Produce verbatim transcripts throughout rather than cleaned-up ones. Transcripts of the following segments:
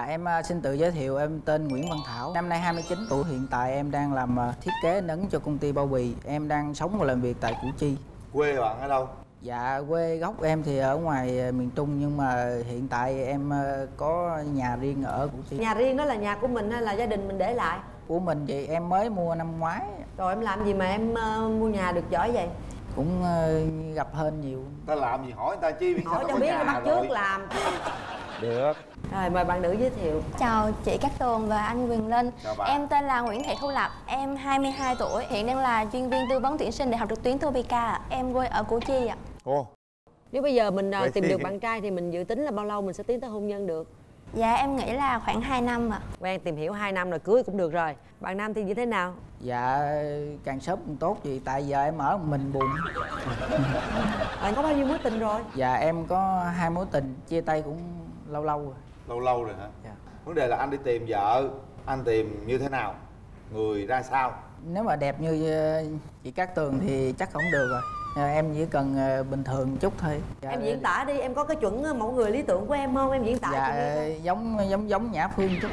em xin tự giới thiệu, em tên Nguyễn Văn Thảo, năm nay hai mươi chín tuổi. Hiện tại em đang làm thiết kế nấn cho công ty bao bì. Em đang sống và làm việc tại Củ Chi. Quê bạn ở đâu? Dạ, quê gốc em thì ở ngoài miền Trung, nhưng mà hiện tại em có nhà riêng ở Củ Chi. Nhà riêng đó là nhà của mình hay là gia đình mình để lại? Của mình chị, em mới mua năm ngoái. Rồi em làm gì mà em uh, mua nhà được giỏi vậy? Cũng uh, gặp hên nhiều. Ta làm gì hỏi người ta chi biết. Hỏi cho biết, bắt trước làm. Được. Rồi mời bạn nữ giới thiệu. Chào chị Cát Tường và anh Quyền Linh. Chào bạn. Em tên là Nguyễn Thị Thu Lập, em hai mươi hai tuổi, hiện đang là chuyên viên tư vấn tuyển sinh Đại học trực tuyến Topica. Em quê ở Củ Chi ạ. Ồ. Nếu bây giờ mình Vậy tìm thì... được bạn trai thì mình dự tính là bao lâu mình sẽ tiến tới hôn nhân được? Dạ em nghĩ là khoảng hai năm ạ. Quen tìm hiểu hai năm rồi cưới cũng được rồi. Bạn nam thì như thế nào? Dạ càng sớm càng tốt chị, tại giờ em ở một mình buồn. Bạn có bao nhiêu mối tình rồi? Dạ em có hai mối tình, chia tay cũng lâu lâu rồi. Lâu lâu rồi hả? Dạ. Vấn đề là anh đi tìm vợ, anh tìm như thế nào? Người ra sao? Nếu mà đẹp như chị Cát Tường thì chắc không được rồi. Em chỉ cần bình thường chút thôi. Dạ, em diễn tả đi, em có cái chuẩn mẫu người lý tưởng của em không? Em diễn tả dạ, cho nghe coi. giống giống giống Nhã Phương chút.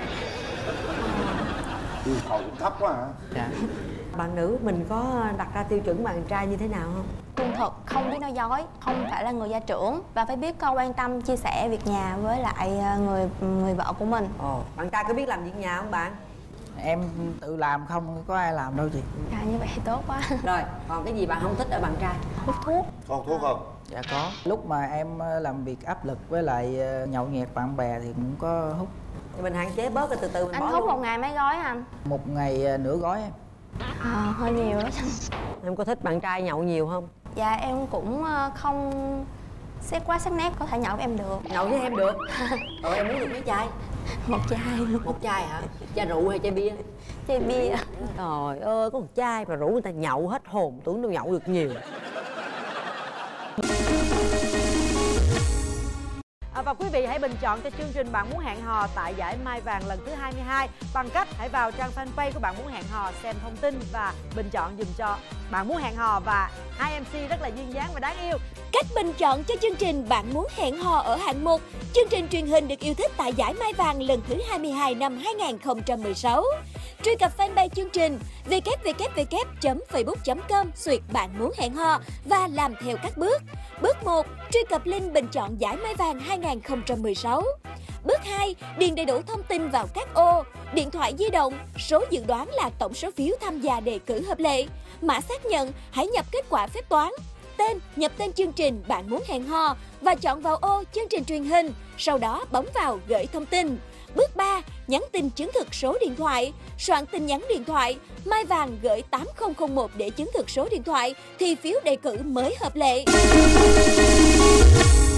Yêu cầu cũng thấp quá hả? Dạ. Bạn nữ mình có đặt ra tiêu chuẩn bạn trai như thế nào không? Trung thực, không biết nói dối, không phải là người gia trưởng và phải biết câu quan tâm, chia sẻ việc nhà với lại người người vợ của mình. Ồ, bạn trai có biết làm việc nhà không bạn? Em tự làm không có ai làm đâu chị. Dạ như vậy thì tốt quá. Rồi, còn cái gì bạn không thích ở bạn trai? Hút thuốc. Có thuốc không? Dạ có. Lúc mà em làm việc áp lực với lại nhậu nhẹt bạn bè thì cũng có hút. Thì mình hạn chế bớt rồi từ từ mình Anh bỏ hút luôn. một ngày mấy gói anh? Một ngày nửa gói em. À, hơi nhiều đó. Em có thích bạn trai nhậu nhiều không? Dạ em cũng không xét quá sắc nét, có thể nhậu với em được. Nhậu với em được. Rồi em muốn được mấy chai? Một chai. Một chai hả? Chai rượu hay chai bia? Chai bia. Trời ơi, có một chai mà rủ người ta nhậu hết hồn, tưởng đâu nhậu được nhiều. À, và quý vị hãy bình chọn cho chương trình Bạn Muốn Hẹn Hò tại giải Mai Vàng lần thứ hai mươi hai bằng cách hãy vào trang fanpage của Bạn Muốn Hẹn Hò xem thông tin và bình chọn dùm cho Bạn Muốn Hẹn Hò và hai em xê rất là duyên dáng và đáng yêu. Cách bình chọn cho chương trình Bạn Muốn Hẹn Hò ở hạng mục chương trình truyền hình được yêu thích tại giải Mai Vàng lần thứ hai mươi hai năm hai nghìn không trăm mười sáu. Truy cập fanpage chương trình w w w chấm facebook chấm com xuyệt Bạn Muốn Hẹn Hò và làm theo các bước. Bước một, truy cập link bình chọn giải Mai Vàng hai nghìn không trăm mười sáu. Bước hai, điền đầy đủ thông tin vào các ô: điện thoại di động, số dự đoán là tổng số phiếu tham gia đề cử hợp lệ, mã xác nhận, hãy nhập kết quả phép toán, tên, nhập tên chương trình Bạn Muốn Hẹn Hò và chọn vào ô chương trình truyền hình, sau đó bấm vào gửi thông tin. Bước ba, nhắn tin chứng thực số điện thoại, soạn tin nhắn điện thoại, Mai Vàng gửi tám không không một để chứng thực số điện thoại thì phiếu đề cử mới hợp lệ.